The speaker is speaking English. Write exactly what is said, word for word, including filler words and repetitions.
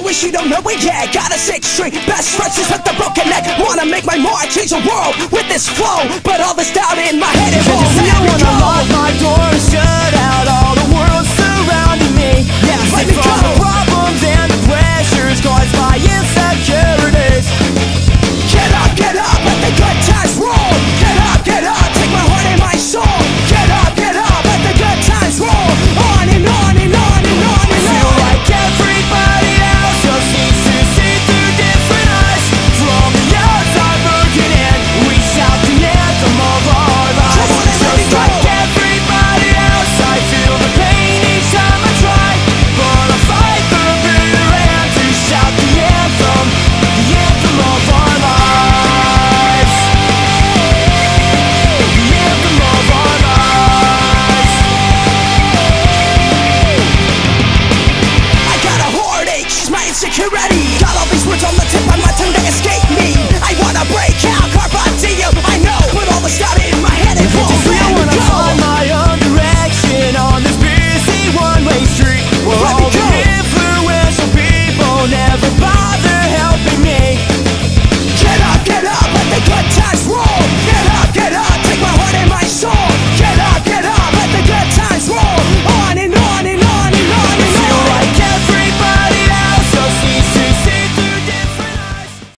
wish you don't know it yet. Got a six string, best friends with the broken neck. Wanna make my mark, change the world with this flow, but all this doubt in my head, it won't let me go. I wanna lock my doors, shut out all the